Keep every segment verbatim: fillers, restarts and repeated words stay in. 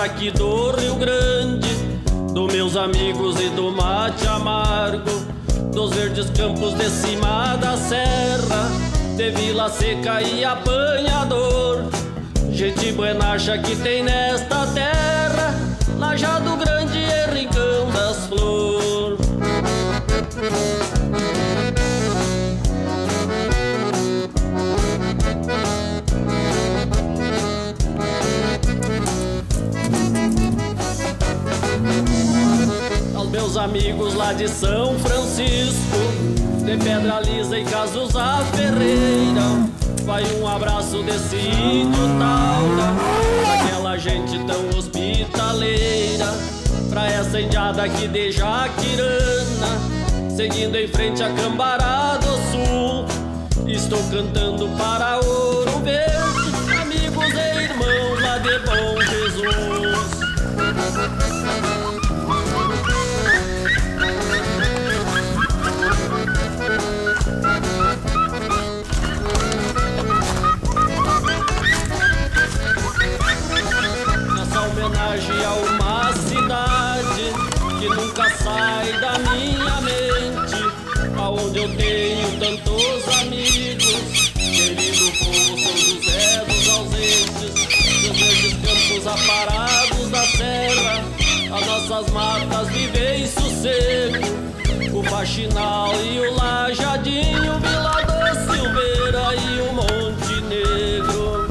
aqui do Rio Grande, dos meus amigos e do mate amargo, dos verdes campos de cima da serra, de Vila Seca e Apanhador. Gente buenacha que tem nesta terra, Lajado Grande e Rincão das Flores. Aos meus amigos lá de São Francisco, de Pedra Lisa e Casusa Ferreira, vai um abraço desse índio Taura, daquela gente tão hospitaleira, pra essa indiada aqui de Jaquirana, seguindo em frente a Cambará do Sul. Estou cantando para Ouro Verde, amigos e irmãos lá de Bom Jesus. Homenagem a uma cidade que nunca sai da minha mente, aonde eu tenho tantos amigos, querido povo São José dos Ausentes, dos verdes campos aparados da serra, as nossas matas vivem em sossego, o Faxinal e o Lajadinho, Vila do Silveira e o Monte Negro.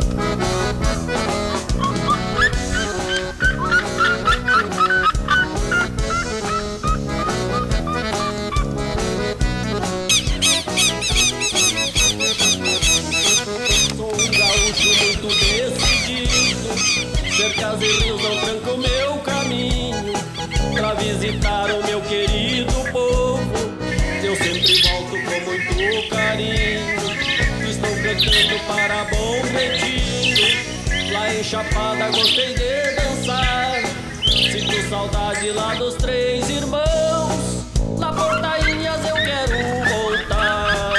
Muito decidido, cercas e rios não trancam meu caminho, pra visitar o meu querido povo, eu sempre volto com muito carinho. Estou cantando para Bom Retiro, lá em Chapada gostei de dançar, sinto saudade lá dos Três Irmãos, lá por Tainhas eu quero voltar.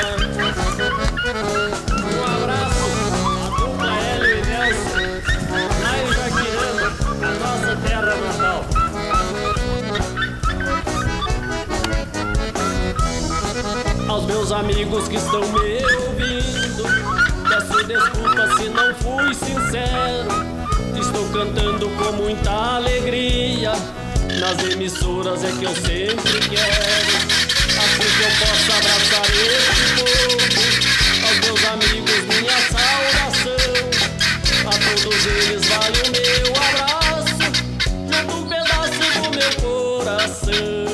Um abraço terra natal. Aos meus amigos que estão me ouvindo, peço desculpa se não fui sincero, estou cantando com muita alegria, nas emissoras é que eu sempre quero, assim que eu possa abraçar esse povo. Aos meus amigos minha saudação, a todos eles vale o meu abraço, um pedaço do meu coração.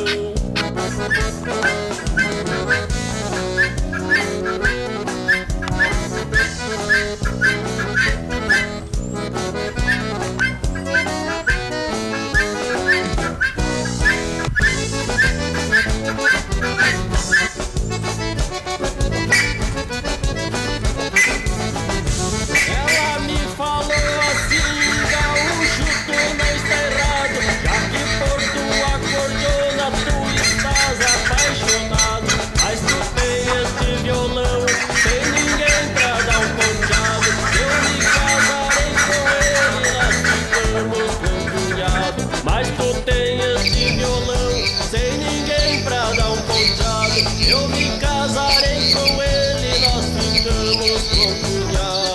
Ela me falou assim, gaúcho, tu não está errado, já que por tua cordona tu estás apaixonado, mas tu tem este violão, sem ninguém pra dar um ponteado, eu me casarei com ele, nós ficamos com cunhado, mas tu tem este violão, sem ninguém pra dar um ponteado, eu me casarei com ele, nós ficamos com cunhado.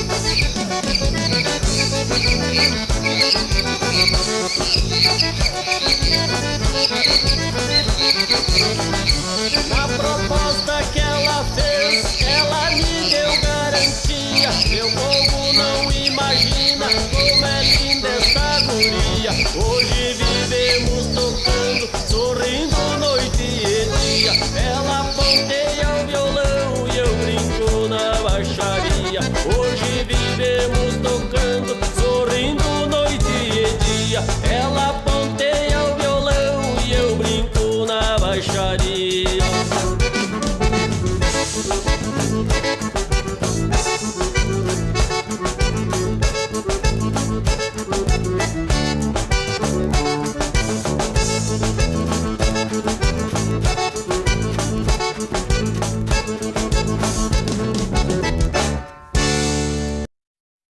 Na proposta que ela fez, ela me deu garantia, meu povo não imagina como é linda essa guria. Hoje vivemos tocando, sorrindo noite e dia, ela ponteia o violão e eu brinco na baixaria. Hoje vivemos tocando, sorrindo noite e dia, ela ponteia